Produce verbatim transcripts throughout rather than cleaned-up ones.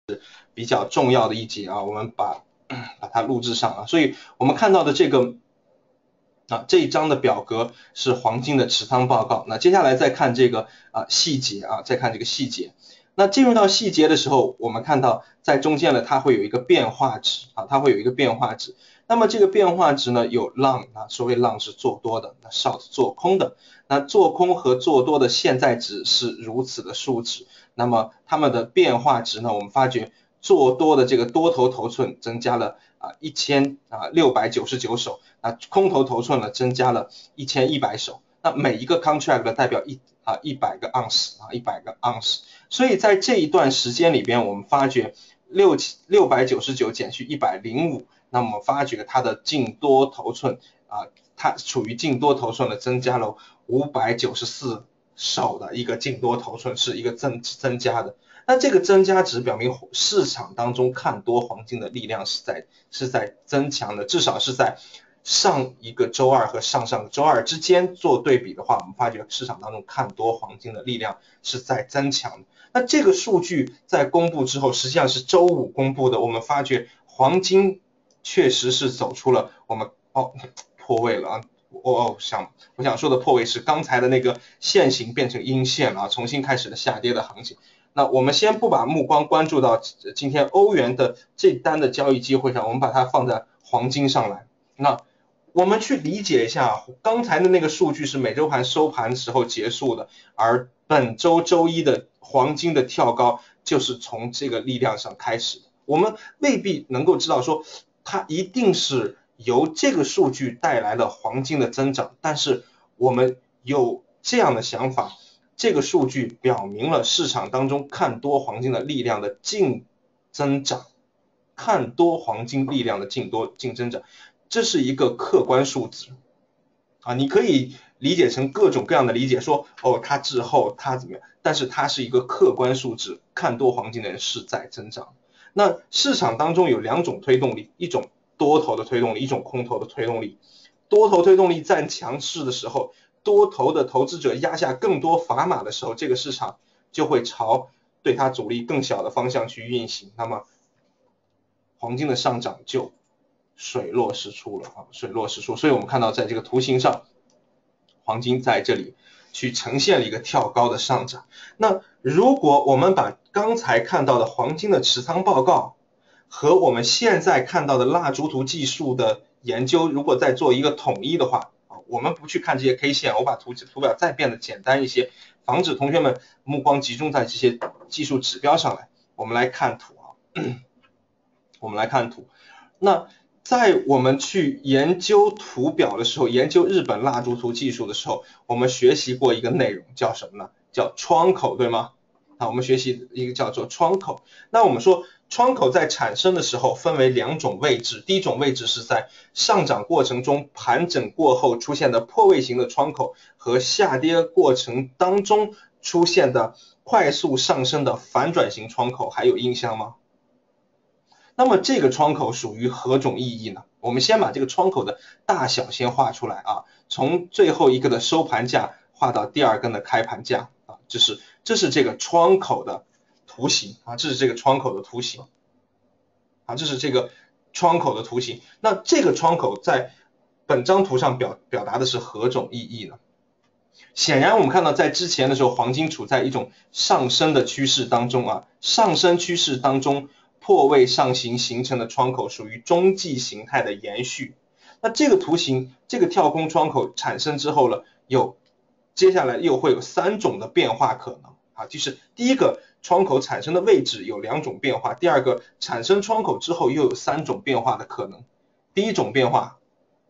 比较重要的一节啊，我们把把它录制上啊。所以我们看到的这个啊这一章的表格是黄金的持仓报告。那接下来再看这个啊细节啊，再看这个细节。那进入到细节的时候，我们看到在中间呢，它会有一个变化值啊，它会有一个变化值。那么这个变化值呢，有 long 啊，所谓 long 是做多的，那 short 做空的。那做空和做多的现在值是如此的数值，那么它们的变化值呢，我们发觉做多的这个多头头寸增加了啊一千啊六百九十九手，啊空头头寸呢增加了一千一百手。那每一个 contract 呢代表一啊一百个 ounce 啊一百个 ounce。所以在这一段时间里边，我们发觉六六百九十九减去一百零五，那么发觉它的净多头寸啊，它处于净多头寸的增加了五百九十四手的一个净多头寸，是一个增增加的。那这个增加值表明市场当中看多黄金的力量是在是在增强的，至少是在上一个周二和上上个周二之间做对比的话，我们发觉市场当中看多黄金的力量是在增强的。那这个数据在公布之后，实际上是周五公布的，我们发觉黄金确实是走出了我们哦破位了啊。我、哦、想我想说的破位是刚才的那个线形变成阴线了啊，重新开始了下跌的行情。那我们先不把目光关注到今天欧元的这单的交易机会上，我们把它放在黄金上来。那我们去理解一下，刚才的那个数据是每周盘收盘时候结束的，而本周周一的黄金的跳高就是从这个力量上开始的。我们未必能够知道说它一定是由这个数据带来了黄金的增长，但是我们有这样的想法，这个数据表明了市场当中看多黄金的力量的净增长，看多黄金力量的净多净增长，这是一个客观数值啊，你可以理解成各种各样的理解，说哦它滞后它怎么样，但是它是一个客观数值，看多黄金的人是在增长。那市场当中有两种推动力，一种多头的推动力，一种空头的推动力。多头推动力占强势的时候，多头的投资者压下更多砝码的时候，这个市场就会朝对它阻力更小的方向去运行，那么黄金的上涨就水落石出了啊，水落石出。所以我们看到在这个图形上，黄金在这里去呈现了一个跳高的上涨。那如果我们把刚才看到的黄金的持仓报告和我们现在看到的蜡烛图技术的研究，如果再做一个统一的话，我们不去看这些 K 线，我把图图表再变得简单一些，防止同学们目光集中在这些技术指标上来。我们来看图啊，我们来看图。那在我们去研究图表的时候，研究日本蜡烛图技术的时候，我们学习过一个内容，叫什么呢？叫窗口，对吗？啊，我们学习一个叫做窗口。那我们说窗口在产生的时候分为两种位置，第一种位置是在上涨过程中盘整过后出现的破位型的窗口，和下跌过程当中出现的快速上升的反转型窗口，还有印象吗？那么这个窗口属于何种意义呢？我们先把这个窗口的大小先画出来啊，从最后一个的收盘价画到第二根的开盘价啊，这是这是这个窗口的图形啊，这是这个窗口的图形啊，这是这个窗口的图形。那这个窗口在本张图上表表达的是何种意义呢？显然我们看到在之前的时候，黄金处在一种上升的趋势当中啊，上升趋势当中破位上行形成的窗口属于中继形态的延续。那这个图形，这个跳空窗口产生之后了，有接下来又会有三种的变化可能啊，就是第一个窗口产生的位置有两种变化，第二个产生窗口之后又有三种变化的可能。第一种变化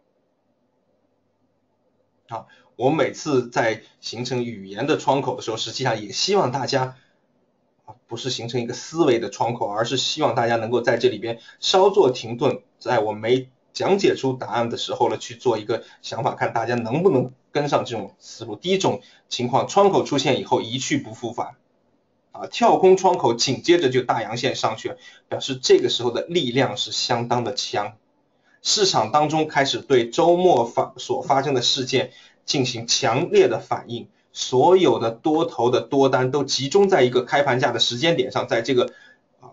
啊，我每次在形成语言的窗口的时候，实际上也希望大家不是形成一个思维的窗口，而是希望大家能够在这里边稍作停顿，在我没讲解出答案的时候呢，去做一个想法，看大家能不能跟上这种思路。第一种情况，窗口出现以后一去不复返啊，跳空窗口紧接着就大阳线上去了，表示这个时候的力量是相当的强。市场当中开始对周末发所发生的事件进行强烈的反应，所有的多头的多单都集中在一个开盘价的时间点上，在这个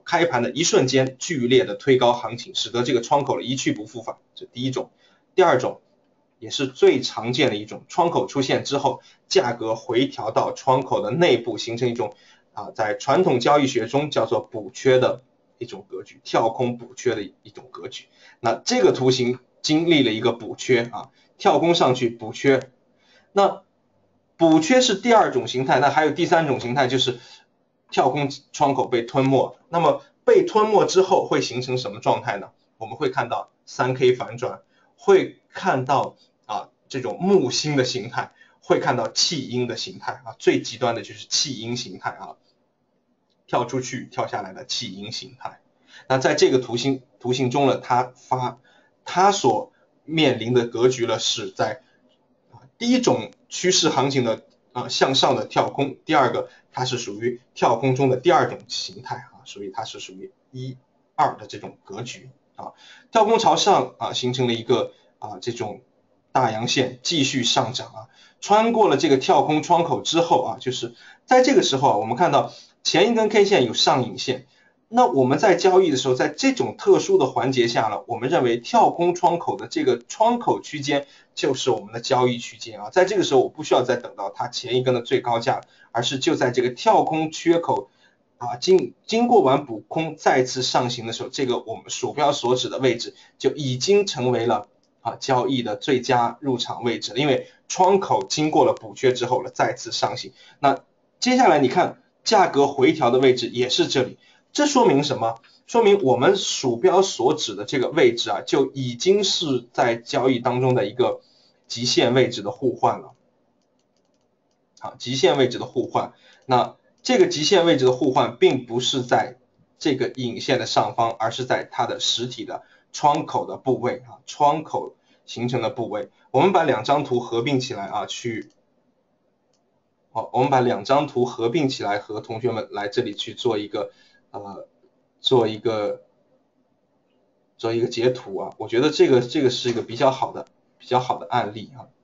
开盘的一瞬间剧烈的推高行情，使得这个窗口一去不复返，这第一种。第二种也是最常见的一种，窗口出现之后，价格回调到窗口的内部，形成一种啊，在传统交易学中叫做补缺的一种格局，跳空补缺的一种格局。那这个图形经历了一个补缺啊，跳空上去补缺。那补缺是第二种形态，那还有第三种形态就是跳空窗口被吞没。那么被吞没之后会形成什么状态呢？我们会看到 三 K 反转，会看到啊这种木星的形态，会看到弃鹰的形态啊，最极端的就是弃鹰形态啊，跳出去跳下来的弃鹰形态。那在这个图形图形中呢，它发它所面临的格局呢是在第一种趋势行情的啊向上的跳空，第二个它是属于跳空中的第二种形态啊，所以它是属于一二的这种格局啊，跳空朝上啊形成了一个啊这种大阳线继续上涨啊，穿过了这个跳空窗口之后啊，就是在这个时候啊，我们看到前一根 K 线有上影线。那我们在交易的时候，在这种特殊的环节下呢，我们认为跳空窗口的这个窗口区间就是我们的交易区间啊，在这个时候我不需要再等到它前一根的最高价，而是就在这个跳空缺口啊经经过完补空再次上行的时候，这个我们鼠标所指的位置就已经成为了啊交易的最佳入场位置，因为窗口经过了补缺之后了再次上行。那接下来你看价格回调的位置也是这里。这说明什么？说明我们鼠标所指的这个位置啊，就已经是在交易当中的一个极限位置的互换了。好，极限位置的互换。那这个极限位置的互换并不是在这个影线的上方，而是在它的实体的窗口的部位啊，窗口形成的部位。我们把两张图合并起来啊，去，好，我们把两张图合并起来，和同学们来这里去做一个。呃，做一个做一个截图啊，我觉得这个这个是一个比较好的比较好的案例啊。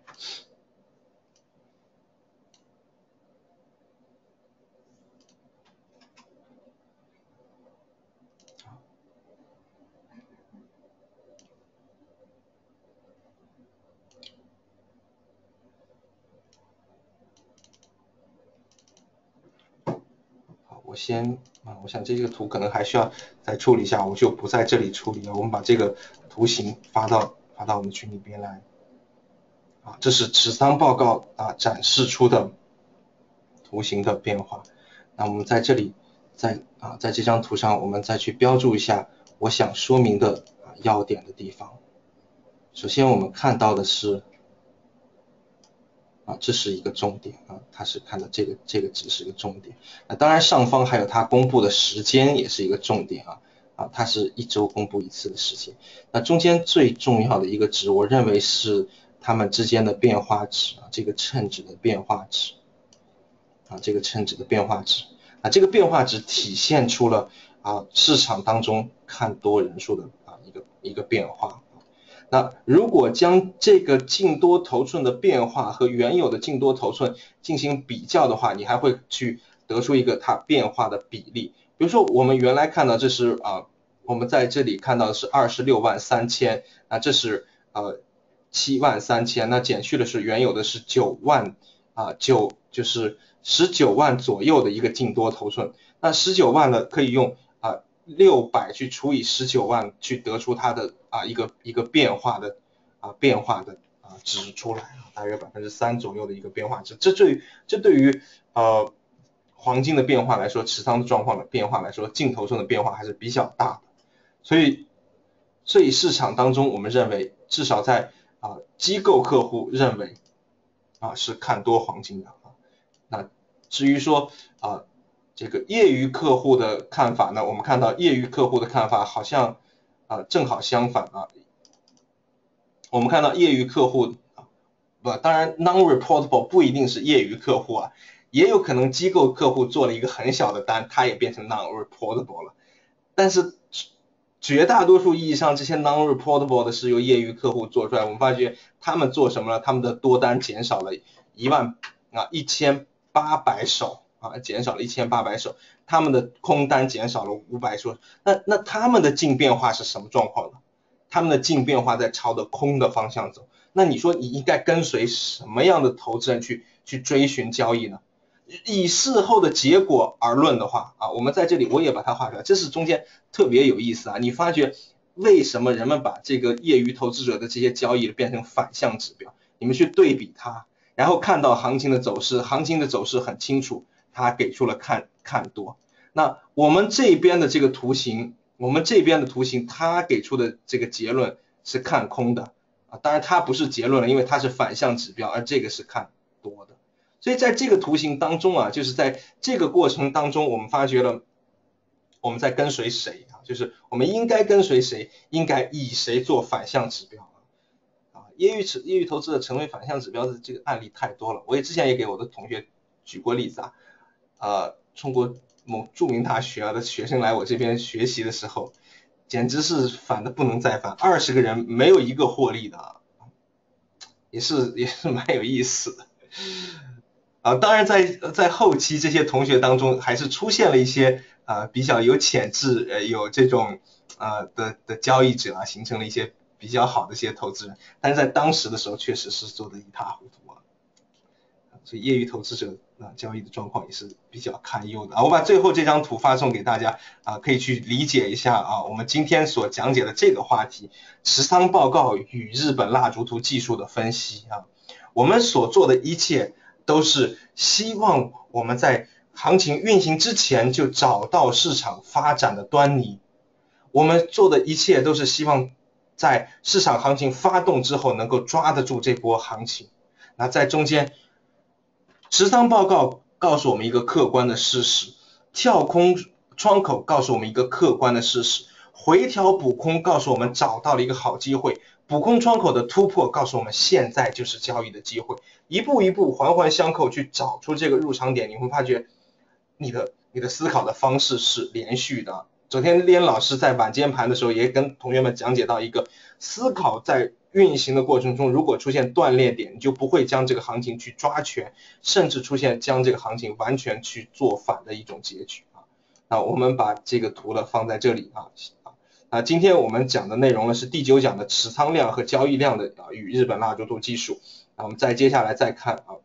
好，我先啊，我想这个图可能还需要再处理一下，我就不在这里处理了。我们把这个图形发到发到我们群里边来。啊，这是持仓报告啊展示出的图形的变化。那我们在这里，在啊在这张图上，我们再去标注一下我想说明的啊要点的地方。首先我们看到的是。啊，这是一个重点啊，它是看到这个这个值是一个重点。那当然上方还有它公布的时间也是一个重点啊啊，它是一周公布一次的时间。那中间最重要的一个值，我认为是它们之间的变化值啊，这个称值的变化值啊，这个称值的变化值啊，这个变化值体现出了啊市场当中看多人数的啊一个一个变化。那如果将这个净多头寸的变化和原有的净多头寸进行比较的话，你还会去得出一个它变化的比例。比如说我们原来看到这是啊，我们在这里看到的是二十六万三千，那这是呃七万三千，那减去的是原有的是九万啊九就是十九万左右的一个净多头寸，那十九万呢可以用啊六百去除以十九万，去得出它的啊一个一个变化的啊变化的啊值出来，大约百分之三左右的一个变化值。这对于这对于呃黄金的变化来说，持仓状况的变化来说，净头寸的变化还是比较大的。所以所以市场当中，我们认为至少在啊机构客户认为啊是看多黄金的啊。那至于说啊。这个业余客户的看法呢，我们看到业余客户的看法好像啊、呃、正好相反啊。我们看到业余客户啊，不，当然 non-reportable 不一定是业余客户啊，也有可能机构客户做了一个很小的单，它也变成 non-reportable 了。但是绝大多数意义上，这些 non-reportable 的是由业余客户做出来。我们发觉他们做什么呢？他们的多单减少了一万啊一千八百手。 啊，减少了一千八百手，他们的空单减少了五百手，那那他们的净变化是什么状况呢？他们的净变化在朝着空的方向走，那你说你应该跟随什么样的投资人去去追寻交易呢？以事后的结果而论的话啊，我们在这里我也把它画出来，这是中间特别有意思啊，你发觉为什么人们把这个业余投资者的这些交易变成反向指标？你们去对比它，然后看到行情的走势，行情的走势很清楚，它给出了看看多。那我们这边的这个图形，我们这边的图形，它给出的这个结论是看空的啊，当然它不是结论了，因为它是反向指标，而这个是看多的。所以在这个图形当中啊，就是在这个过程当中，我们发觉了我们在跟随谁啊？就是我们应该跟随谁，应该以谁做反向指标啊？业余业余投资者成为反向指标的这个案例太多了，我也之前也给我的同学举过例子啊，呃，中国某著名大学的学生来我这边学习的时候，简直是反的不能再反，二十个人没有一个获利的，也是也是蛮有意思的。啊，当然在在后期这些同学当中，还是出现了一些啊、呃、比较有潜质、呃有这种啊、呃、的的交易者啊，形成了一些比较好的一些投资人，但是在当时的时候确实是做的一塌糊涂啊，所以业余投资者啊交易的状况也是比较堪忧的啊。我把最后这张图发送给大家啊，可以去理解一下啊，我们今天所讲解的这个话题，持仓报告与日本蜡烛图技术的分析啊，我们所做的一切都是希望我们在行情运行之前就找到市场发展的端倪，我们做的一切都是希望在市场行情发动之后能够抓得住这波行情。那在中间，持仓报告告诉我们一个客观的事实，跳空窗口告诉我们一个客观的事实，回调补空告诉我们找到了一个好机会，补空窗口的突破告诉我们现在就是交易的机会，一步一步环环相扣去找出这个入场点，你会发觉你的你的思考的方式是连续的。昨天连老师在晚间盘的时候也跟同学们讲解到一个思考在运行的过程中，如果出现断裂点，你就不会将这个行情去抓全，甚至出现将这个行情完全去做反的一种结局啊。那我们把这个图呢放在这里啊。啊，今天我们讲的内容呢是第九讲的持仓量和交易量的啊与日本蜡烛图技术。那我们再接下来再看啊，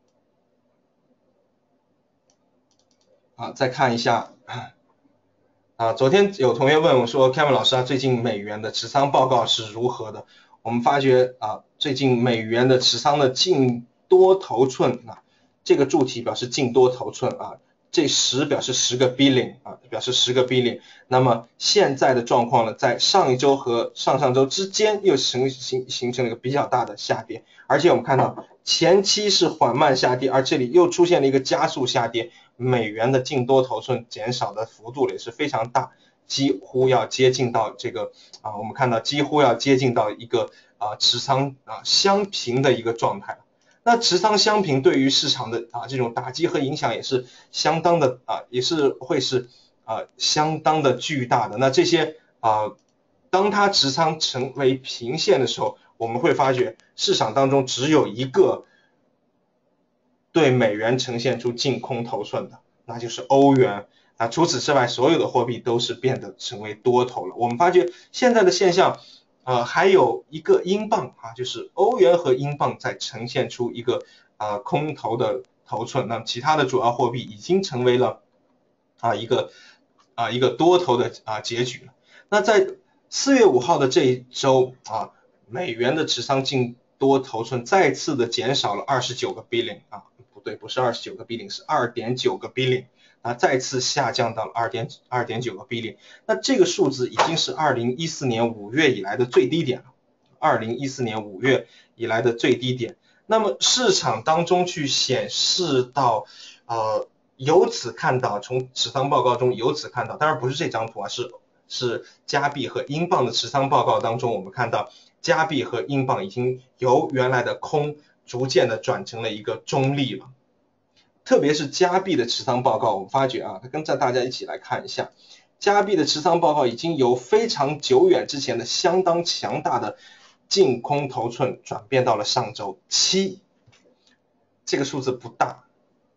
啊再看一下啊，昨天有同学问我说 ，Kevin 老师啊，最近美元的持仓报告是如何的？我们发觉啊，最近美元的持仓的净多头寸啊，这个柱体表示净多头寸啊。这十表示十个 billion 啊，表示十个 billion。那么现在的状况呢，在上一周和上上周之间又形形形成了一个比较大的下跌，而且我们看到前期是缓慢下跌，而这里又出现了一个加速下跌，美元的净多头寸减少的幅度也是非常大，几乎要接近到这个啊，我们看到几乎要接近到一个啊持仓啊相平的一个状态。那持仓相平对于市场的啊这种打击和影响也是相当的啊，也是会是啊相当的巨大的。那这些啊，当它持仓成为平线的时候，我们会发觉市场当中只有一个对美元呈现出净空头寸的，那就是欧元。啊，除此之外，所有的货币都是变得成为多头了。我们发觉现在的现象。呃，还有一个英镑啊，就是欧元和英镑在呈现出一个啊、呃、空头的头寸，那其他的主要货币已经成为了啊一个啊一个多头的啊结局了。那在四月五号的这一周啊，美元的持仓净多头寸再次的减少了二十九个 billion 啊，不对，不是二十九个 billion， 是 二点九个 billion。啊，再次下降到了 二点九个 billion， 那这个数字已经是二零一四年五月以来的最低点了，二零一四年五月以来的最低点。那么市场当中去显示到，呃，由此看到，从持仓报告中由此看到，当然不是这张图啊，是是加币和英镑的持仓报告当中，我们看到加币和英镑已经由原来的空逐渐的转成了一个中立了。特别是加币的持仓报告，我们发觉啊，跟着大家一起来看一下，加币的持仓报告已经由非常久远之前的相当强大的净空头寸转变到了上周七，这个数字不大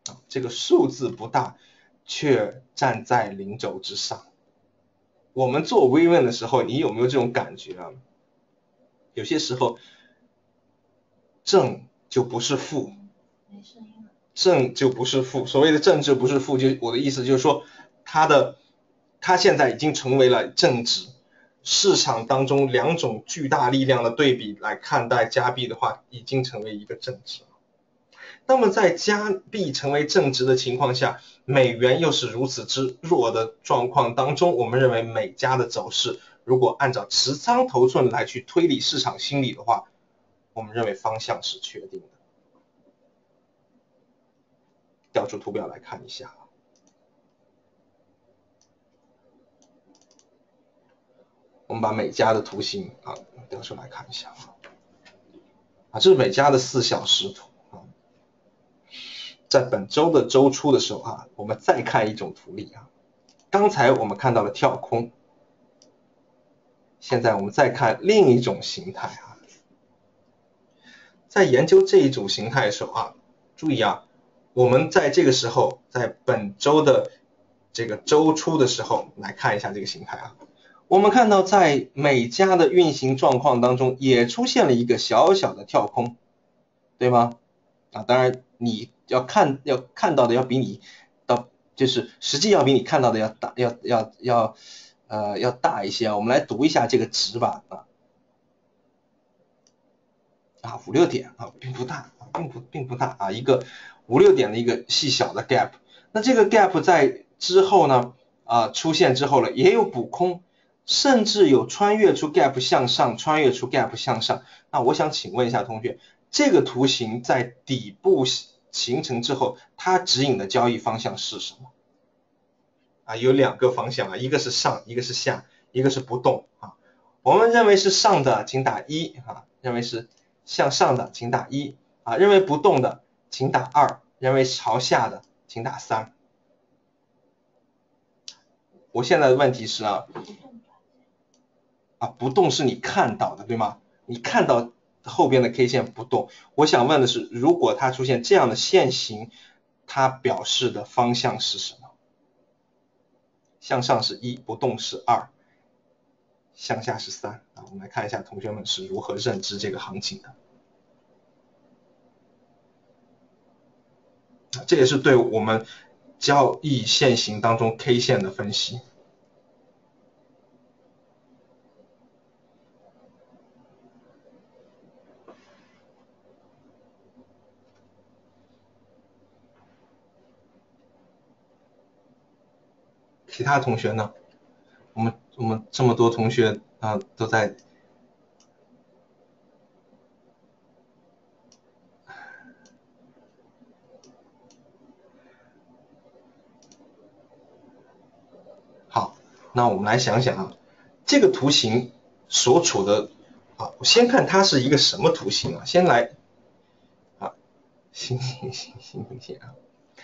这个数字不大，却站在零轴之上。我们做微问的时候，你有没有这种感觉啊？有些时候正就不是负， 没声音了。 正就不是负，所谓的正就不是负，就我的意思就是说，它的它现在已经成为了正值。市场当中两种巨大力量的对比来看待加币的话，已经成为一个正值。那么在加币成为正值的情况下，美元又是如此之弱的状况当中，我们认为美加的走势，如果按照持仓头寸来去推理市场心理的话，我们认为方向是确定的。调出图表来看一下。我们把美加的图形啊调出来看一下啊，这是美加的四小时图啊。在本周的周初的时候啊，我们再看一种图例啊。刚才我们看到了跳空，现在我们再看另一种形态啊。在研究这一种形态的时候啊，注意啊，我们在这个时候，在本周的这个周初的时候来看一下这个形态啊。我们看到在美加的运行状况当中也出现了一个小小的跳空，对吗？啊，当然你要看要看到的要比你到就是实际要比你看到的要大要要要呃要大一些啊。我们来读一下这个值吧啊啊五六点啊，并不大，并不并不大啊，一个五六点的一个细小的 gap。那这个 gap 在之后呢啊出现之后了，也有补空。甚至有穿越出 gap 向上，穿越出 gap 向上。那我想请问一下同学，这个图形在底部形成之后，它指引的交易方向是什么？啊，有两个方向啊，一个是上，一个是下，一个是不动啊。我们认为是上的，请打一啊；认为是向上的，请打一啊；认为不动的，请打二；认为朝下的，请打三。我现在的问题是啊。啊，不动是你看到的，对吗？你看到后边的 K 线不动，我想问的是，如果它出现这样的线形，它表示的方向是什么？向上是一，不动是二，向下是三啊。我们来看一下同学们是如何认知这个行情的。这也是对我们交易线型当中 K 线的分析。其他同学呢？我们我们这么多同学啊都在。好，那我们来想想啊，这个图形所处的啊，我先看它是一个什么图形啊，先来啊，星星星星星星啊。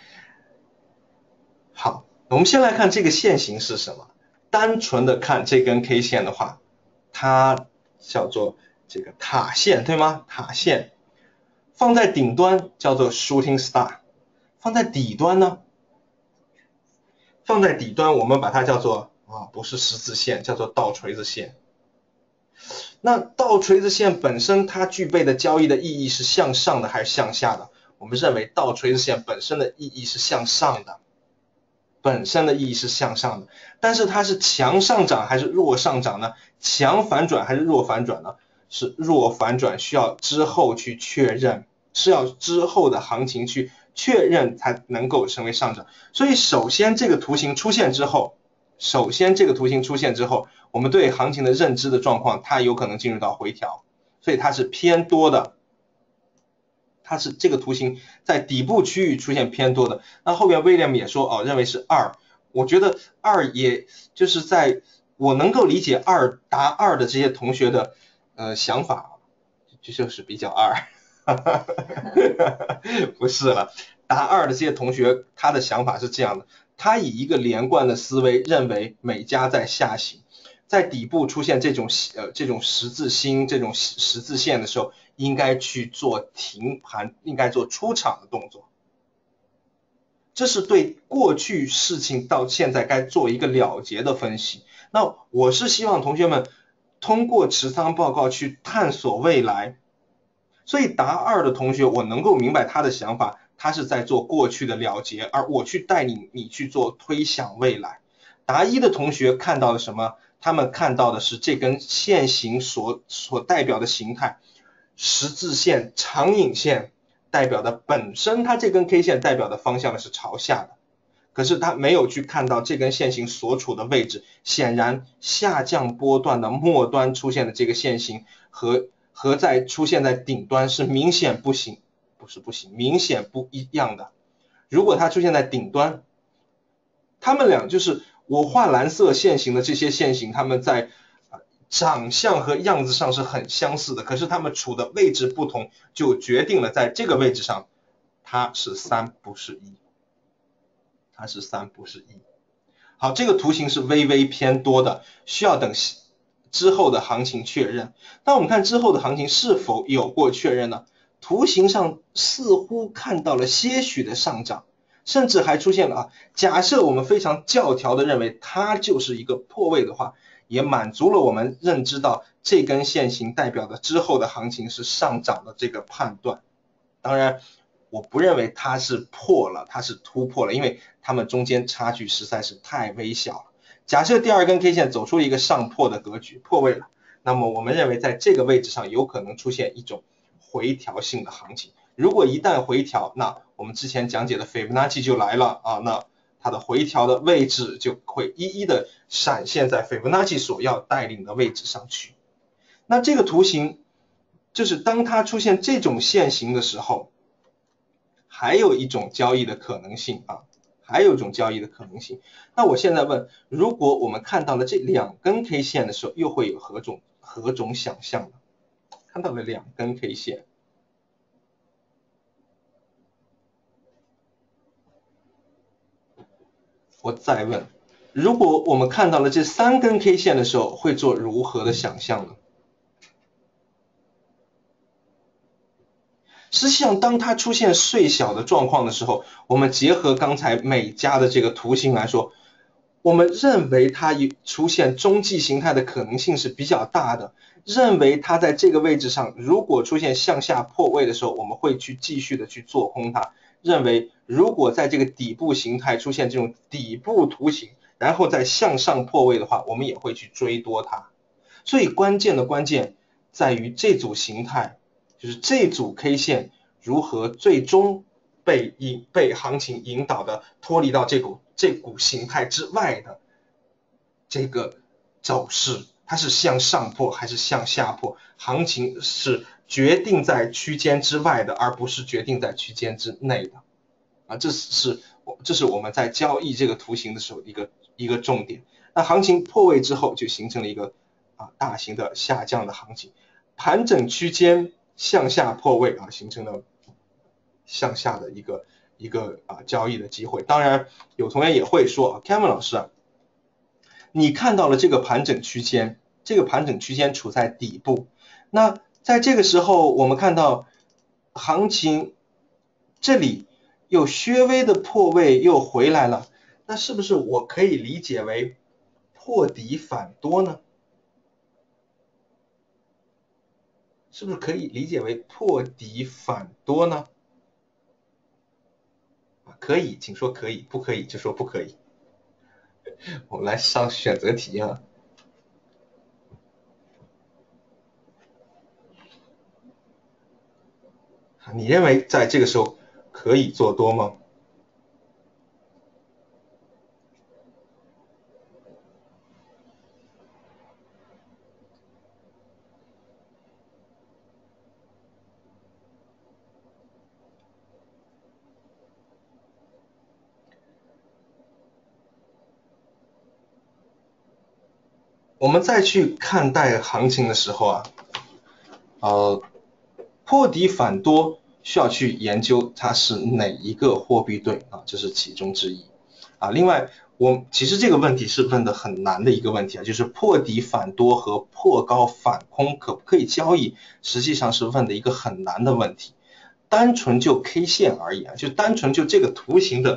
好，我们先来看这个线型是什么。单纯的看这根 K 线的话，它叫做这个塔线，对吗？塔线放在顶端叫做 shooting star， 放在底端呢？放在底端我们把它叫做啊，不是十字线，叫做倒锤子线。那倒锤子线本身它具备的交易的意义是向上的还是向下的？我们认为倒锤子线本身的意义是向上的。本身的意义是向上的，但是它是强上涨还是弱上涨呢？强反转还是弱反转呢？是弱反转，需要之后去确认，是要之后的行情去确认才能够成为上涨。所以首先这个图形出现之后，首先这个图形出现之后，我们对行情的认知的状况，它有可能进入到回调，所以它是偏多的。它是这个图形在底部区域出现偏多的，那后边威廉也说哦，认为是二，我觉得二也就是在我能够理解二答二的这些同学的呃想法，这就是比较二，不是了，答二的这些同学他的想法是这样的，他以一个连贯的思维认为美加在下行，在底部出现这种呃这种十字星这种十字线的时候，应该去做停盘，应该做出场的动作。 这是对过去事情到现在该做一个了结的分析。那我是希望同学们通过持仓报告去探索未来，所以答二的同学我能够明白他的想法，他是在做过去的了结，而我去带领你去做推想未来。答一的同学看到了什么？他们看到的是这根线形所所代表的形态，十字线、长影线代表的本身它这根 K 线代表的方向呢是朝下的，可是他没有去看到这根线形所处的位置，显然下降波段的末端出现的这个线形和和在出现在顶端是明显不行，不是不行，明显不一样的。如果它出现在顶端，他们俩就是我画蓝色线形的这些线形，他们在长相和样子上是很相似的，可是他们处的位置不同，就决定了在这个位置上它是三不是一，它是三不是一。好，这个图形是微微偏多的，需要等之后的行情确认。那我们看之后的行情是否有过确认呢？图形上似乎看到了些许的上涨，甚至还出现了啊，假设我们非常教条的认为它就是一个破位的话，也满足了我们认知到这根线形代表的之后的行情是上涨的这个判断。当然我不认为它是破了，它是突破了，因为它们中间差距实在是太微小了。假设第二根 K 线走出一个上破的格局，破位了，那么我们认为在这个位置上有可能出现一种回调性的行情。如果一旦回调，那我们之前讲解的斐波那契就来了啊，那它的回调的位置就会一一的闪现在斐波那契所要带领的位置上去。那这个图形就是当它出现这种线形的时候，还有一种交易的可能性啊，还有一种交易的可能性。那我现在问，如果我们看到了这两根 K 线的时候，又会有何种何种想象呢？看到了两根 K 线，我再问，如果我们看到了这三根 K 线的时候，会做如何的想象呢？实际上当它出现碎小的状况的时候，我们结合刚才美加的这个图形来说，我们认为它出现中继形态的可能性是比较大的，认为它在这个位置上如果出现向下破位的时候，我们会去继续的去做空它，认为如果在这个底部形态出现这种底部图形，然后再向上破位的话，我们也会去追多它。所以关键的关键在于这组形态，就是这组 K 线如何最终被引被行情引导的脱离到这股这股形态之外的这个走势，它是向上破还是向下破，行情是决定在区间之外的，而不是决定在区间之内的啊，这是这是我们在交易这个图形的时候一个一个重点。那行情破位之后就形成了一个啊大型的下降的行情，盘整区间向下破位啊，形成了向下的一个一个啊交易的机会。当然有同学也会说 Kevin 老师啊，你看到了这个盘整区间，这个盘整区间处在底部，那在这个时候我们看到行情这里有稍微的破位又回来了，那是不是我可以理解为破底反多呢？是不是可以理解为破底反多呢？可以，请说可以，不可以就说不可以。我们来上选择题啊。你认为在这个时候可以做多吗？我们再去看待行情的时候啊，呃，破底反多需要去研究它是哪一个货币对啊，这是其中之一啊。另外，我其实这个问题是问的很难的一个问题啊，就是破底反多和破高反空可不可以交易，实际上是问的一个很难的问题。单纯就 K 线而言，就单纯就这个图形的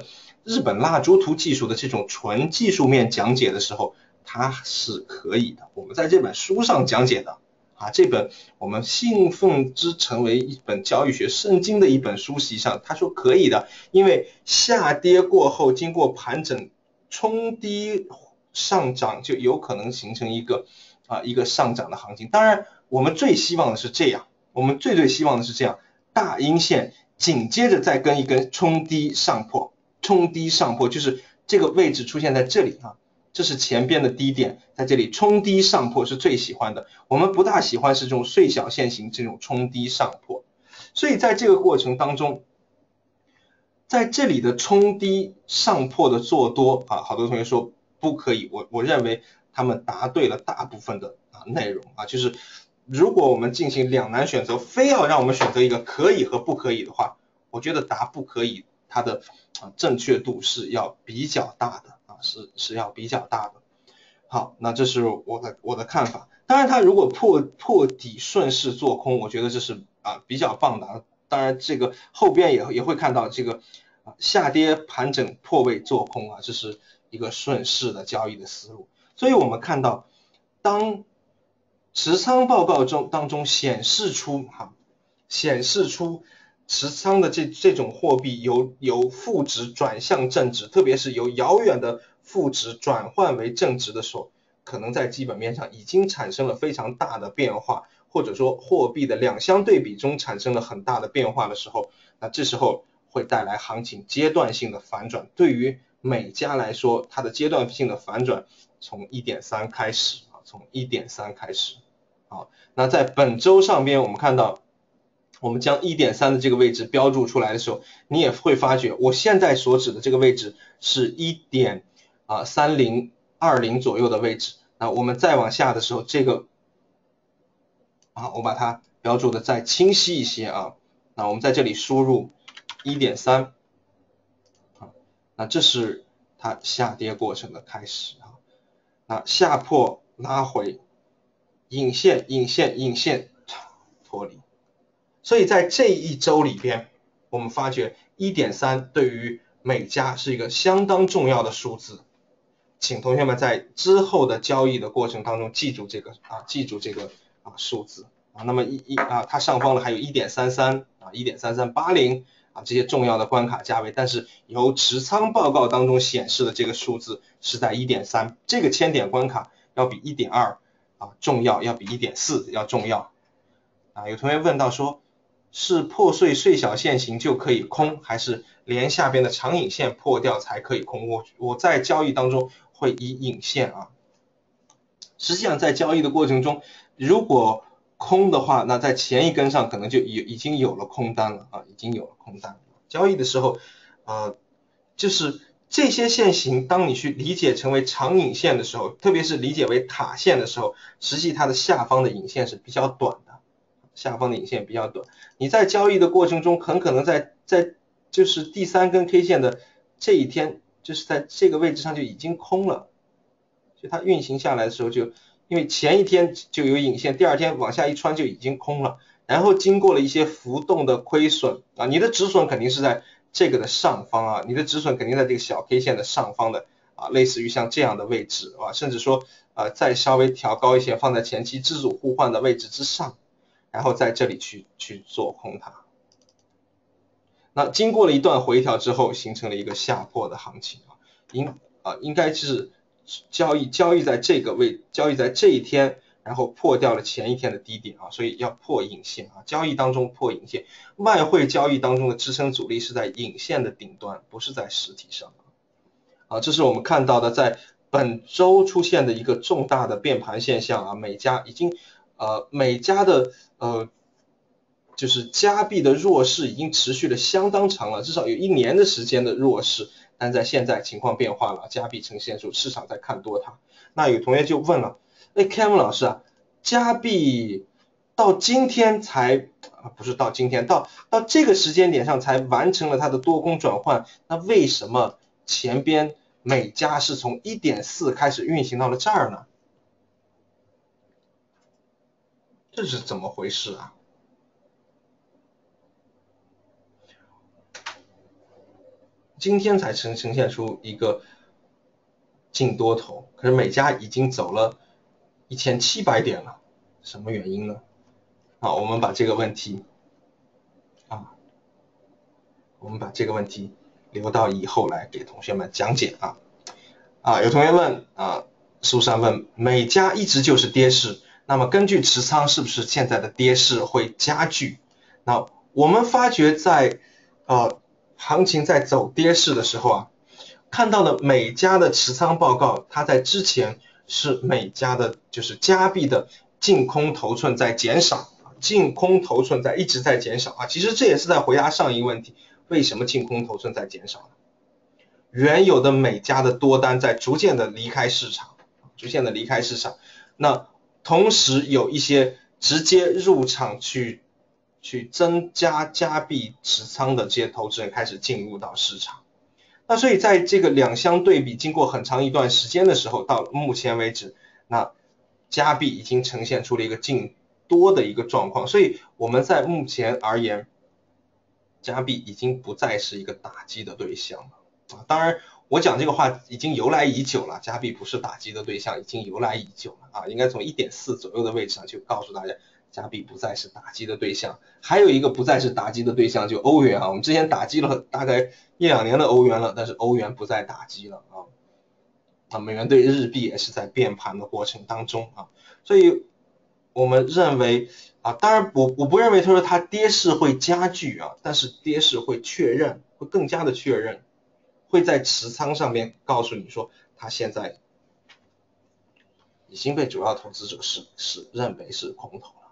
日本蜡烛图技术的这种纯技术面讲解的时候，它是可以的。我们在这本书上讲解的啊，这本我们信奉之成为一本教育学圣经的一本书，实际上他说可以的，因为下跌过后经过盘整冲低上涨，就有可能形成一个啊一个上涨的行情。当然我们最希望的是这样，我们最最希望的是这样，大阴线紧接着再跟一根冲低上破，冲低上破就是这个位置出现在这里啊，这是前边的低点，在这里冲低上破是最喜欢的，我们不大喜欢是这种碎小线型这种冲低上破。所以在这个过程当中，在这里的冲低上破的做多啊，好多同学说不可以，我我认为他们答对了大部分的啊内容啊，就是如果我们进行两难选择，非要让我们选择一个可以和不可以的话，我觉得答不可以它的啊正确度是要比较大的啊，是是要比较大的。好，那这是我的我的看法。当然它如果破破底顺势做空，我觉得这是啊比较棒的啊。当然这个后边也也会看到这个啊下跌盘整破位做空啊，这是一个顺势的交易的思路。所以我们看到当持仓报告中当中显示出哈显示出持仓的这这种货币由由负值转向正值，特别是由遥远的负值转换为正值的时候，可能在基本面上已经产生了非常大的变化，或者说货币的两相对比中产生了很大的变化的时候，那这时候会带来行情阶段性的反转。对于美加来说，它的阶段性的反转从 一点三 开始啊，从 一点三 开始。好，那在本周上边我们看到我们将 一点三 的这个位置标注出来的时候，你也会发觉我现在所指的这个位置是 一点三零二零 左右的位置。那我们再往下的时候，这个啊，我把它标注的再清晰一些啊。那我们在这里输入 一点三 啊，那这是它下跌过程的开始啊。那下破拉回，引线引线引线脱离。所以在这一周里边，我们发觉 一点三 对于美加是一个相当重要的数字，请同学们在之后的交易的过程当中记住这个啊，记住这个啊数字啊。那么一一啊，它上方呢还有 一点三三 啊 ，一点三三八零 啊这些重要的关卡价位，但是由持仓报告当中显示的这个数字是在 一点三， 这个千点关卡要比 一点二 啊重要，要比 一点四 要重要啊。有同学问到说，是破碎碎小线型就可以空，还是连下边的长影线破掉才可以空？我我在交易当中会以影线啊。实际上在交易的过程中，如果空的话，那在前一根上可能就已已经有了空单了啊，已经有了空单。交易的时候，呃，就是这些线型，当你去理解成为长影线的时候，特别是理解为塔线的时候，实际它的下方的影线是比较短的。下方的影线比较短，你在交易的过程中很可能在在就是第三根 K 线的这一天，就是在这个位置上就已经空了，所以它运行下来的时候就因为前一天就有影线，第二天往下一穿就已经空了，然后经过了一些浮动的亏损啊，你的止损肯定是在这个的上方啊，你的止损肯定在这个小 K 线的上方的啊，类似于像这样的位置啊，甚至说呃再稍微调高一些，放在前期自主互换的位置之上。然后在这里去去做空它，那经过了一段回调之后，形成了一个下破的行情啊，应啊应该是交易交易在这个位，交易在这一天，然后破掉了前一天的低点啊，所以要破影线啊，交易当中破影线，外汇交易当中的支撑阻力是在影线的顶端，不是在实体上啊，这是我们看到的在本周出现的一个重大的变盘现象啊，美加已经呃美加的呃，就是加币的弱势已经持续了相当长了，至少有一年的时间的弱势，但在现在情况变化了，加币呈现出市场在看多它。那有同学就问了，哎 Kevin 老师啊，加币到今天才啊不是到今天，到到这个时间点上才完成了它的多空转换，那为什么前边美加是从 一点四 开始运行到了这儿呢？这是怎么回事啊？ 今天才呈呈现出一个净多头，可是美加已经走了一千七百点了，什么原因呢？好，我们把这个问题啊，我们把这个问题留到以后来给同学们讲解啊。啊，有同学问啊，书上问美加一直就是跌势，那么根据持仓是不是现在的跌势会加剧？那我们发觉在呃行情在走跌势的时候啊，看到的美加的持仓报告，它在之前是美加的就是加币的净空头寸在减少，净空头寸在一直在减少啊，其实这也是在回答上一个问题，为什么净空头寸在减少呢？原有的美加的多单在逐渐的离开市场，逐渐的离开市场，那同时有一些直接入场去去增加加币持仓的这些投资人开始进入到市场，那所以在这个两相对比经过很长一段时间的时候，到目前为止，那加币已经呈现出了一个净多的一个状况，所以我们在目前而言，加币已经不再是一个打击的对象了。啊，当然，我讲这个话已经由来已久了，加币不是打击的对象，已经由来已久了啊，应该从 一点四 左右的位置上就告诉大家，加币不再是打击的对象。还有一个不再是打击的对象就欧元啊，我们之前打击了大概一两年的欧元了，但是欧元不再打击了啊。啊，美元对日币也是在变盘的过程当中啊，所以我们认为啊，当然我我不认为他说它跌势会加剧啊，但是跌势会确认，会更加的确认。会在持仓上面告诉你说，它现在已经被主要投资者是是认为是空头了。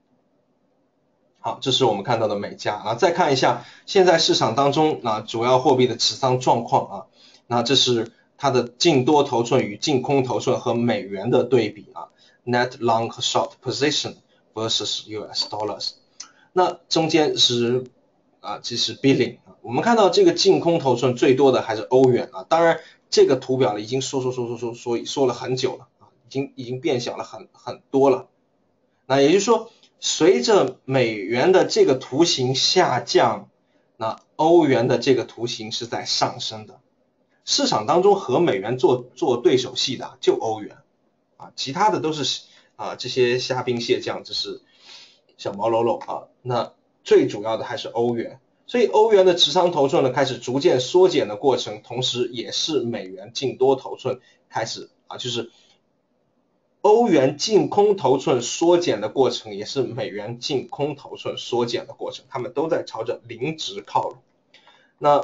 好，这是我们看到的美加啊，再看一下现在市场当中啊主要货币的持仓状况啊，那这是它的净多头寸与净空头寸和美元的对比啊 ，net long short position versus U S dollars， 那中间是啊，这是 billing。我们看到这个净空头寸最多的还是欧元啊，当然这个图表已经说说说说说说说了很久了啊，已经已经变小了很很多了。那也就是说，随着美元的这个图形下降，那欧元的这个图形是在上升的。市场当中和美元做做对手戏的就欧元啊，其他的都是啊这些虾兵蟹将，这是小毛喽啰啊，那最主要的还是欧元。所以欧元的持仓头寸呢开始逐渐缩减的过程，同时也是美元净多头寸开始啊，就是欧元净空头寸缩减的过程，也是美元净空头寸缩减的过程，他们都在朝着零值靠拢。那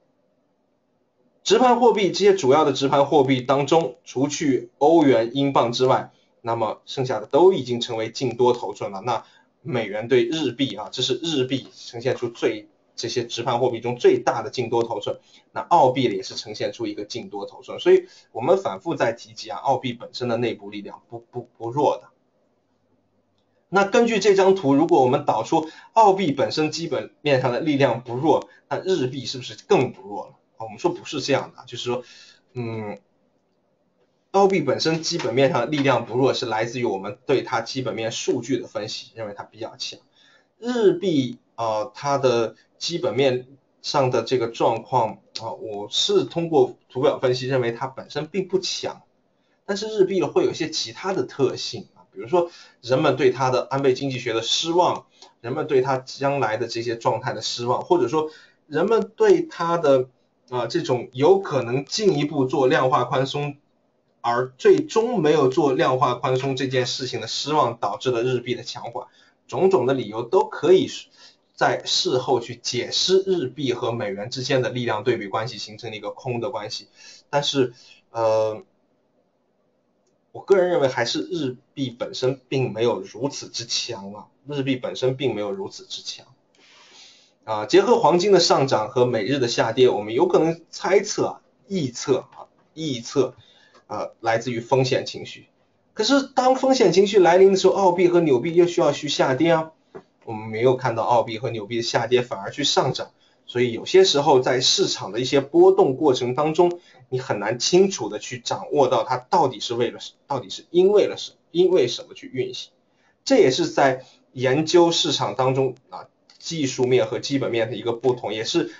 直盘货币这些主要的直盘货币当中，除去欧元、英镑之外，那么剩下的都已经成为净多头寸了。那美元对日币啊，这是日币呈现出最这些直盘货币中最大的净多头寸，那澳币也是呈现出一个净多头寸，所以我们反复在提及啊，澳币本身的内部力量不不不弱的。那根据这张图，如果我们导出澳币本身基本面上的力量不弱，那日币是不是更不弱了？我们说不是这样的，就是说，嗯，澳币本身基本面上的力量不弱，是来自于我们对它基本面数据的分析，认为它比较强。日币呃，它的基本面上的这个状况啊，我是通过图表分析认为它本身并不强，但是日币会有一些其他的特性啊，比如说人们对它的安倍经济学的失望，人们对它将来的这些状态的失望，或者说人们对它的啊这种有可能进一步做量化宽松，而最终没有做量化宽松这件事情的失望，导致了日币的强化。种种的理由都可以在事后去解释日币和美元之间的力量对比关系，形成了一个空的关系。但是，呃，我个人认为还是日币本身并没有如此之强啊，日币本身并没有如此之强。啊，结合黄金的上涨和美日的下跌，我们有可能猜测、臆测啊、臆测，呃，来自于风险情绪。可是当风险情绪来临的时候，澳币和纽币又需要去下跌啊，我们没有看到澳币和纽币的下跌，反而去上涨。所以有些时候在市场的一些波动过程当中，你很难清楚的去掌握到它到底是为了，到底是因为了什么，因为什么去运行。这也是在研究市场当中啊，技术面和基本面的一个不同，也是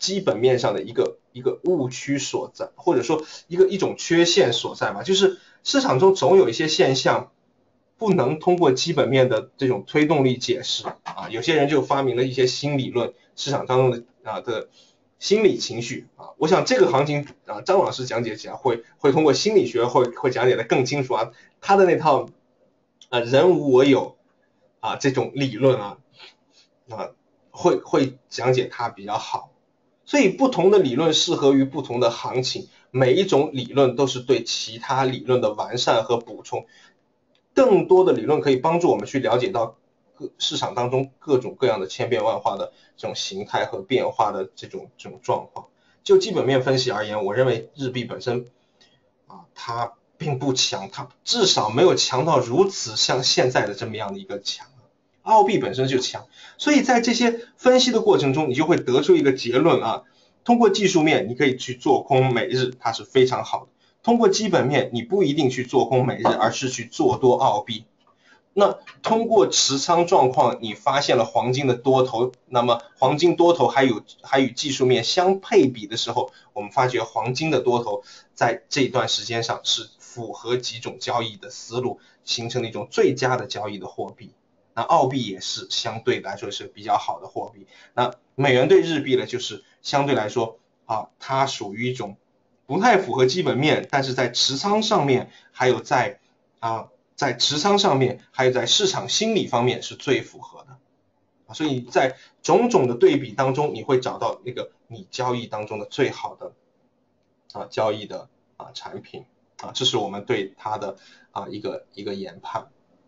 基本面上的一个一个误区所在，或者说一个一种缺陷所在吧，就是市场中总有一些现象不能通过基本面的这种推动力解释啊，有些人就发明了一些新理论，市场当中的啊的心理情绪啊，我想这个行情啊，张老师讲解起来会会通过心理学会会讲解的更清楚啊，他的那套啊人无我有啊这种理论啊啊会会讲解它比较好。所以不同的理论适合于不同的行情，每一种理论都是对其他理论的完善和补充。更多的理论可以帮助我们去了解到各市场当中各种各样的千变万化的这种形态和变化的这种这种状况。就基本面分析而言，我认为日币本身啊，它并不强，它至少没有强到如此像现在的这么样的一个强。澳币本身就强，所以在这些分析的过程中，你就会得出一个结论啊。通过技术面，你可以去做空美日，它是非常好的。通过基本面，你不一定去做空美日，而是去做多澳币。那通过持仓状况，你发现了黄金的多头，那么黄金多头还有还与技术面相配比的时候，我们发觉黄金的多头在这段时间上是符合几种交易的思路，形成了一种最佳的交易的货币。那澳币也是相对来说是比较好的货币。那美元对日币呢，就是相对来说啊，它属于一种不太符合基本面，但是在持仓上面，还有在啊在持仓上面，还有在市场心理方面是最符合的。所以在种种的对比当中，你会找到那个你交易当中的最好的啊交易的啊产品啊，这是我们对它的啊一个一个研判。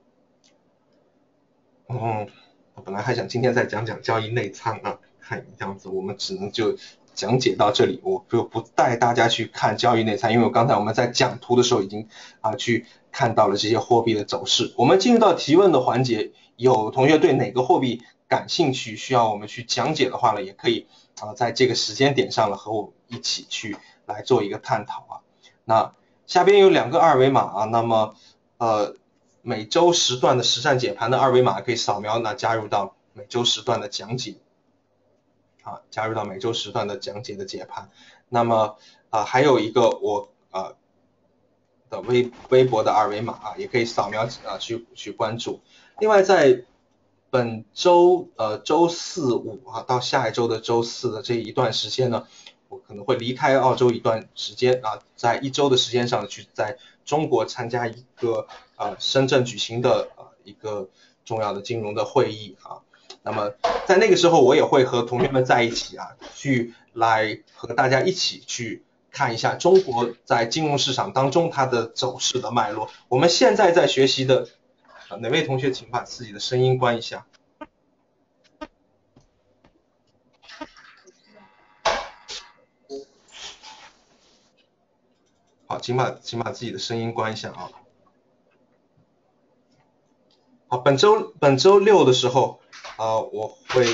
嗯，我本来还想今天再讲讲交易内仓啊，看这样子我们只能就讲解到这里，我就不带大家去看交易内仓，因为我刚才我们在讲图的时候已经啊去看到了这些货币的走势。我们进入到提问的环节，有同学对哪个货币感兴趣，需要我们去讲解的话呢，也可以啊在这个时间点上了和我一起去来做一个探讨啊。那下边有两个二维码啊，那么呃。每周时段的实战解盘的二维码可以扫描，那加入到每周时段的讲解，啊，加入到每周时段的讲解的解盘。那么啊、呃，还有一个我啊、呃、的微微博的二维码啊，也可以扫描啊、呃、去去关注。另外在本周呃周四五啊到下一周的周四的这一段时间呢，我可能会离开澳洲一段时间啊，在一周的时间上去在中国参加一个呃深圳举行的呃一个重要的金融的会议啊。那么在那个时候，我也会和同学们在一起啊，去来和大家一起去看一下中国在金融市场当中它的走势的脉络。我们现在在学习的啊，哪位同学请把自己的声音关一下。好，请把请把自己的声音关一下啊。好，本周本周六的时候啊、呃，我会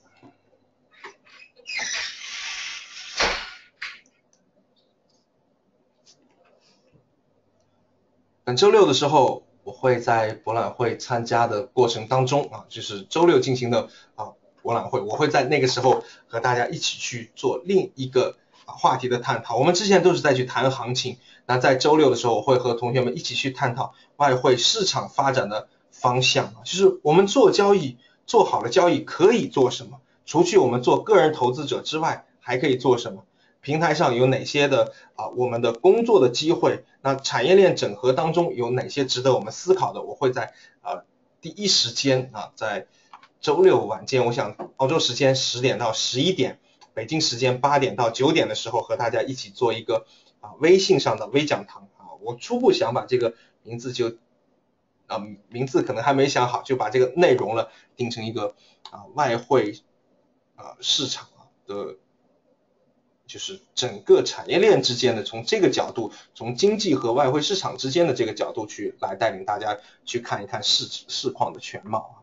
本周六的时候，我会在博览会参加的过程当中啊，就是周六进行的啊博览会，我会在那个时候和大家一起去做另一个啊话题的探讨。我们之前都是在去谈行情，那在周六的时候，我会和同学们一起去探讨外汇市场发展的方向啊，就是我们做交易做好了交易可以做什么，除去我们做个人投资者之外，还可以做什么？平台上有哪些的啊我们的工作的机会？那产业链整合当中有哪些值得我们思考的？我会在啊第一时间啊在周六晚间，我想澳洲时间十点到十一点，北京时间八点到九点的时候，和大家一起做一个啊微信上的微讲堂啊。我初步想把这个名字就啊名字可能还没想好，就把这个内容了定成一个啊外汇啊市场的。就是整个产业链之间的，从这个角度，从经济和外汇市场之间的这个角度去来带领大家去看一看市市况的全貌。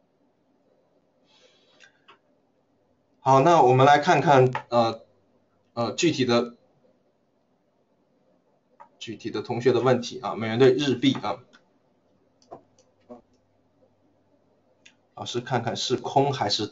好，那我们来看看呃呃具体的具体的同学的问题啊，美元对日币啊，老师看看是空还是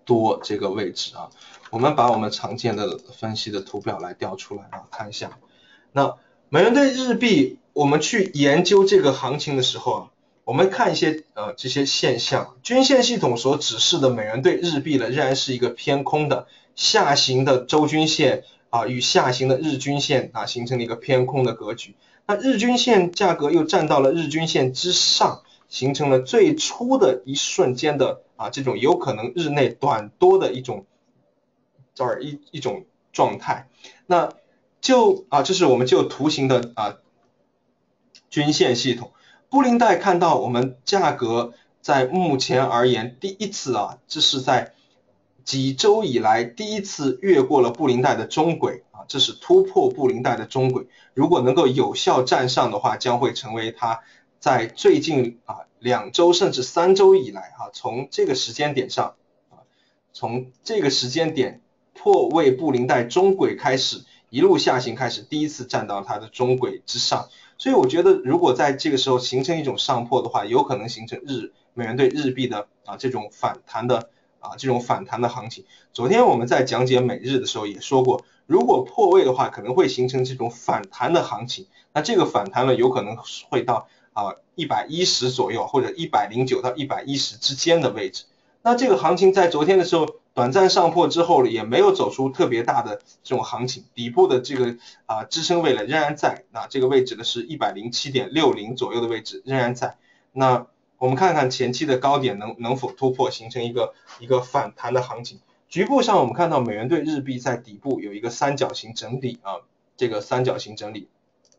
多这个位置啊。我们把我们常见的分析的图表来调出来啊，看一下。那美元兑日币，我们去研究这个行情的时候啊，我们看一些呃这些现象，均线系统所指示的美元兑日币呢，仍然是一个偏空的下行的周均线啊与下行的日均线啊形成了一个偏空的格局。那日均线价格又站到了日均线之上，形成了最初的一瞬间的啊这种有可能日内短多的一种这儿一一种状态。那就啊这是我们就图形的啊均线系统。布林带看到我们价格在目前而言第一次啊，这是在几周以来第一次越过了布林带的中轨啊，这是突破布林带的中轨。如果能够有效站上的话，将会成为它在最近啊两周甚至三周以来啊，从这个时间点上啊，从这个时间点破位布林带中轨开始，一路下行开始，第一次站到它的中轨之上。所以我觉得如果在这个时候形成一种上破的话，有可能形成日美元兑日币的啊这种反弹的啊这种反弹的行情。昨天我们在讲解美日的时候也说过，如果破位的话，可能会形成这种反弹的行情。那这个反弹呢，有可能会到啊一百一十左右，或者一百零九到一百一十之间的位置。那这个行情在昨天的时候短暂上破之后也没有走出特别大的这种行情，底部的这个啊支撑位呢仍然在，那这个位置呢是 一百零七点六零 左右的位置仍然在。那我们看看前期的高点能能否突破，形成一个一个反弹的行情。局部上我们看到美元兑日币在底部有一个三角形整理啊，这个三角形整理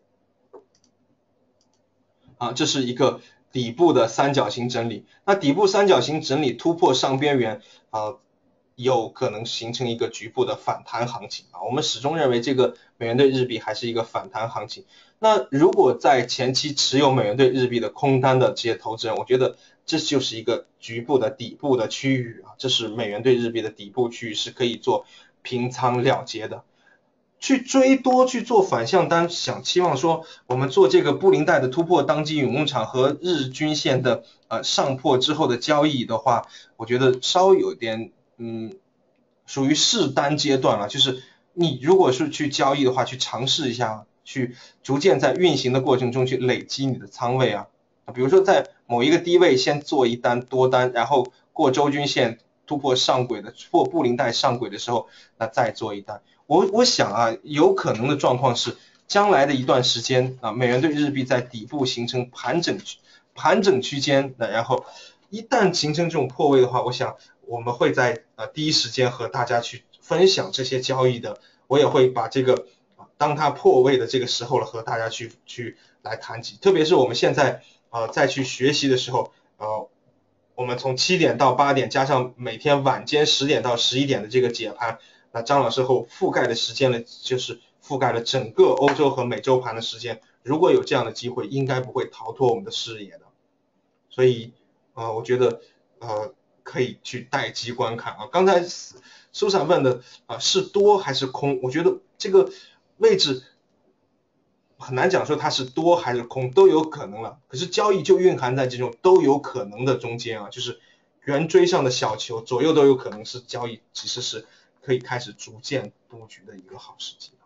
啊，这是一个底部的三角形整理。那底部三角形整理突破上边缘啊，有可能形成一个局部的反弹行情啊。我们始终认为这个美元兑日币还是一个反弹行情。那如果在前期持有美元兑日币的空单的这些投资人，我觉得这就是一个局部的底部的区域啊，这是美元兑日币的底部区域，是可以做平仓了结的。去追多去做反向单，想期望说我们做这个布林带的突破当机涌入场和日均线的呃上破之后的交易的话，我觉得稍微有点嗯属于试单阶段了，就是你如果是去交易的话，去尝试一下，去逐渐在运行的过程中去累积你的仓位啊，比如说在某一个低位先做一单多单，然后过周均线突破上轨的破布林带上轨的时候，那再做一单。我我想啊，有可能的状况是，将来的一段时间啊，美元兑日币在底部形成盘整盘整区间，那然后一旦形成这种破位的话，我想我们会在啊第一时间和大家去分享这些交易的，我也会把这个当它破位的这个时候了和大家去去来谈及，特别是我们现在啊再去学习的时候，呃，我们从七点到八点，加上每天晚间十点到十一点的这个解盘。那张老师后覆盖的时间呢，就是覆盖了整个欧洲和美洲盘的时间。如果有这样的机会，应该不会逃脱我们的视野的。所以，呃，我觉得呃可以去待机观看啊。刚才苏珊问的啊、呃、是多还是空？我觉得这个位置很难讲说它是多还是空，都有可能了。可是交易就蕴含在这种都有可能的中间啊，就是圆锥上的小球左右都有可能是交易，其实是可以开始逐渐布局的一个好时机。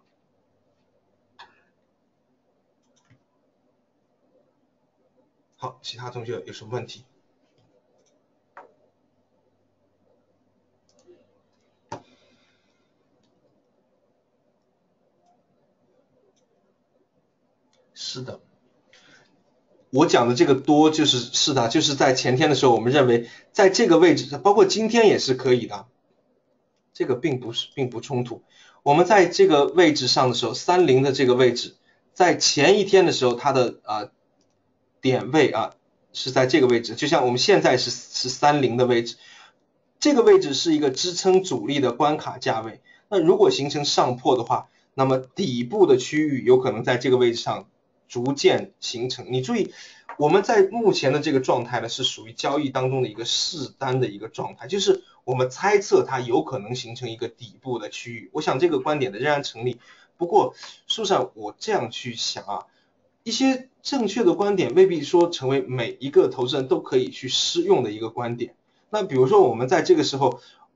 好，其他同学有什么问题？是的，我讲的这个多就是是的，就是在前天的时候，我们认为在这个位置，包括今天也是可以的，这个并不是并不冲突。我们在这个位置上的时候，三零的这个位置，在前一天的时候，它的啊、呃、点位啊是在这个位置，就像我们现在是是三零的位置，这个位置是一个支撑阻力的关卡价位。那如果形成上破的话，那么底部的区域有可能在这个位置上逐渐形成。你注意，我们在目前的这个状态呢，是属于交易当中的一个试单的一个状态，就是我们猜测它有可能形成一个底部的区域。我想这个观点的仍然成立。不过，书上我这样去想啊，一些正确的观点未必说成为每一个投资人都可以去适用的一个观点。那比如说我们在这个时候，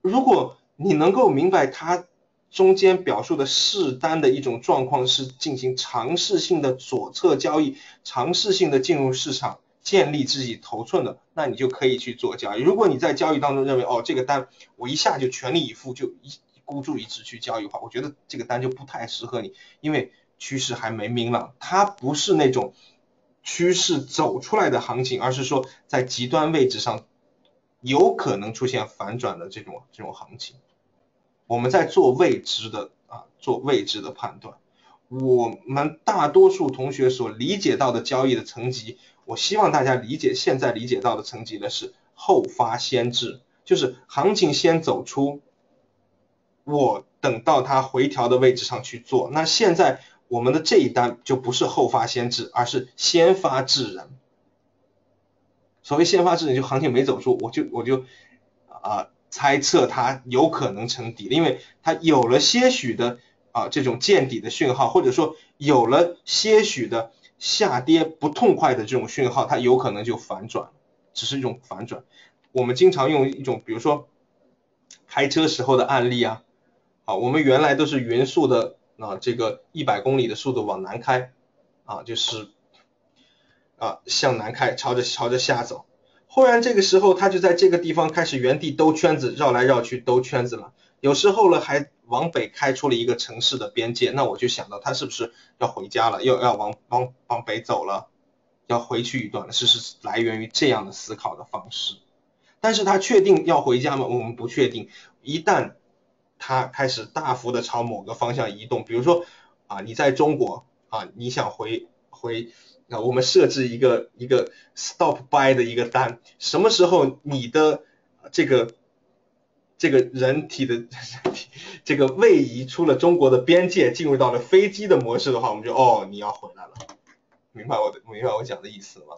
如果你能够明白它中间表述的试单的一种状况是进行尝试性的左侧交易，尝试性的进入市场，建立自己头寸的，那你就可以去做交易。如果你在交易当中认为哦这个单我一下就全力以赴，就一孤注一掷去交易的话，我觉得这个单就不太适合你，因为趋势还没明朗，它不是那种趋势走出来的行情，而是说在极端位置上有可能出现反转的这种这种行情。我们在做未知的啊，做未知的判断。我们大多数同学所理解到的交易的层级，我希望大家理解，现在理解到的层级呢是后发先至，就是行情先走出，我等到它回调的位置上去做。那现在我们的这一单就不是后发先至，而是先发制人。所谓先发制人，就行情没走出，我就我就啊。呃猜测它有可能成底，因为它有了些许的啊这种见底的讯号，或者说有了些许的下跌不痛快的这种讯号，它有可能就反转，只是一种反转。我们经常用一种比如说开车时候的案例啊，啊我们原来都是匀速的啊这个一百公里的速度往南开啊，就是啊向南开，朝着朝着下走。忽然这个时候他就在这个地方开始原地兜圈子，绕来绕去兜圈子了，有时候呢还往北开出了一个城市的边界，那我就想到他是不是要回家了，要要往往往北走了，要回去一段了，是是来源于这样的思考的方式。但是他确定要回家吗？我们不确定。一旦他开始大幅的朝某个方向移动，比如说啊你在中国啊你想回回那我们设置一个一个 stop buy 的一个单，什么时候你的这个这个人体的这个位移出了中国的边界，进入到了飞机的模式的话，我们就哦你要回来了，明白我的明白我讲的意思吗？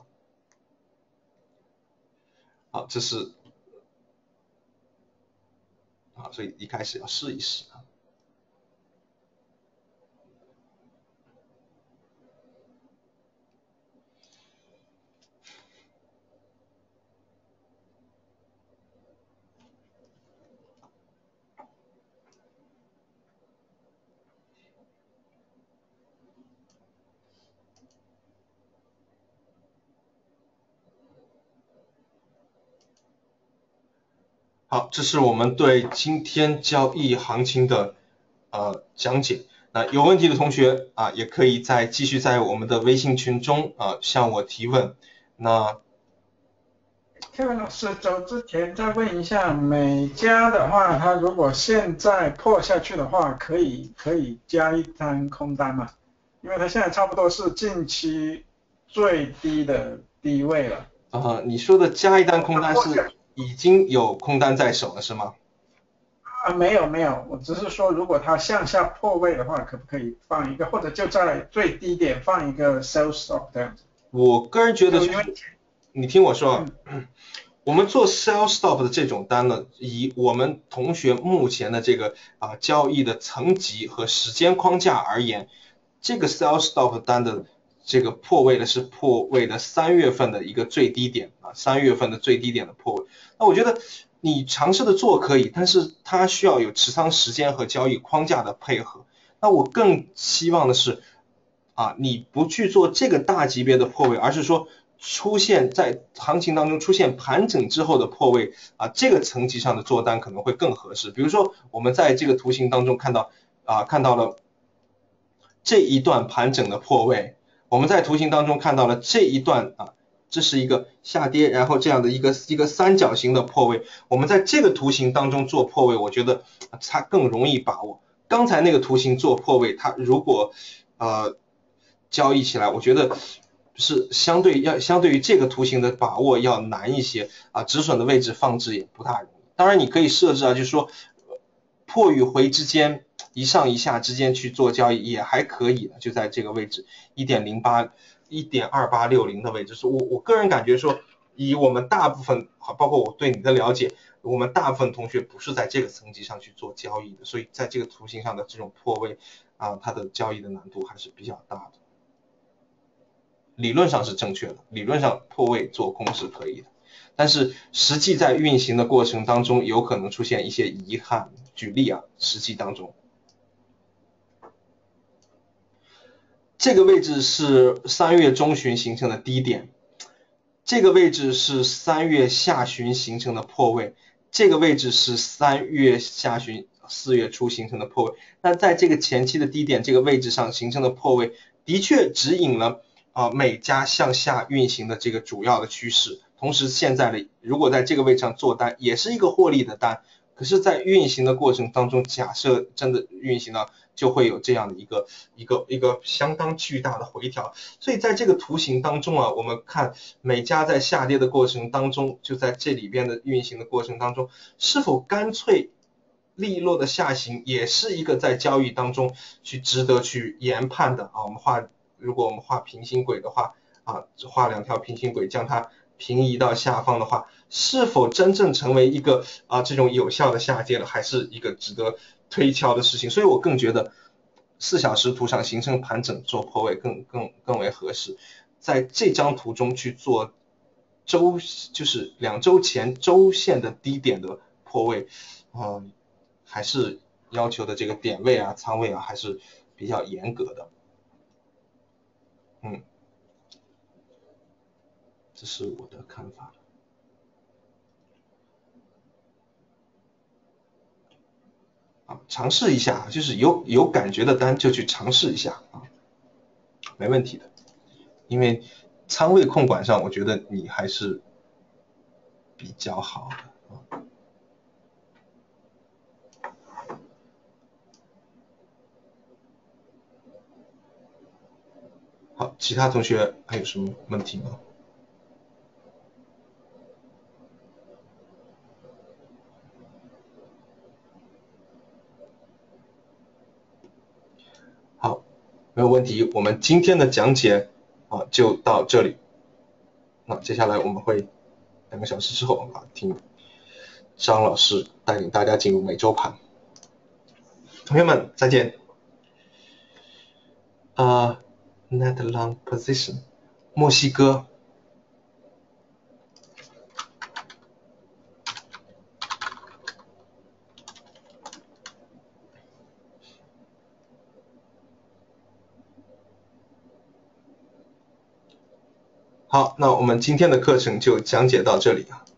好，这是啊，所以一开始要试一试啊。好，这是我们对今天交易行情的呃讲解。那有问题的同学啊，也可以再继续在我们的微信群中啊向我提问。那 Kevin 老师走之前再问一下，美加的话，它如果现在破下去的话，可以可以加一单空单吗？因为它现在差不多是近期最低的低位了。 呃，你说的加一单空单是已经有空单在手了是吗？ 啊，没有没有，我只是说，如果它向下破位的话，可不可以放一个，或者就在最低点放一个 sell stop 这样子？ 我个人觉得就因为你听我说， 嗯， 我们做 sell stop 的这种单呢，以我们同学目前的这个啊交易的层级和时间框架而言，这个 sell stop 单的这个破位呢是破位的三月份的一个最低点啊，三月份的最低点的破位。那我觉得你尝试的做可以，但是它需要有持仓时间和交易框架的配合。那我更希望的是啊，你不去做这个大级别的破位，而是说出现在行情当中出现盘整之后的破位啊，这个层级上的做单可能会更合适。比如说我们在这个图形当中看到啊，看到了这一段盘整的破位，我们在图形当中看到了这一段啊，这是一个下跌，然后这样的一个一个三角形的破位，我们在这个图形当中做破位，我觉得它更容易把握。刚才那个图形做破位，它如果呃交易起来，我觉得是相对要相对于这个图形的把握要难一些啊，止损的位置放置也不大容易。当然你可以设置啊，就是说破与回之间一上一下之间去做交易也还可以，就在这个位置 一点零八 一点二八六零 的位置，是我我个人感觉说，以我们大部分包括我对你的了解，我们大部分同学不是在这个层级上去做交易的，所以在这个图形上的这种破位啊，它的交易的难度还是比较大的。理论上是正确的，理论上破位做空是可以的。 但是实际在运行的过程当中有可能出现一些遗憾。举例啊，实际当中这个位置是三月中旬形成的低点，这个位置是三月下旬形成的破位，这个位置是三月下旬四月初形成的破位。那在这个前期的低点这个位置上形成的破位，的确指引了啊、呃、美加向下运行的这个主要的趋势。同时现在的如果在这个位置上做单，也是一个获利的单。可是在运行的过程当中，假设真的运行了，就会有这样的一个一个一个相当巨大的回调。所以在这个图形当中啊，我们看美加在下跌的过程当中，就在这里边的运行的过程当中，是否干脆利落的下行，也是一个在交易当中去值得去研判的啊。我们画，如果我们画平行轨的话啊，画两条平行轨，将它平移到下方的话，是否真正成为一个啊这种有效的下跌了，还是一个值得推敲的事情。所以我更觉得四小时图上形成盘整做破位更更更为合适。在这张图中去做周就是两周前周线的低点的破位，呃，还是要求的这个点位啊仓位啊还是比较严格的。嗯，这是我的看法。啊，尝试一下，就是有有感觉的单就去尝试一下啊，没问题的。因为仓位控管上，我觉得你还是比较好的啊。好，其他同学还有什么问题吗？好，没有问题。我们今天的讲解啊就到这里。那接下来我们会两个小时之后啊听张老师带领大家进入每周盘。同学们再见。啊、uh, net long position， 墨西哥。好，那我们今天的课程就讲解到这里啊。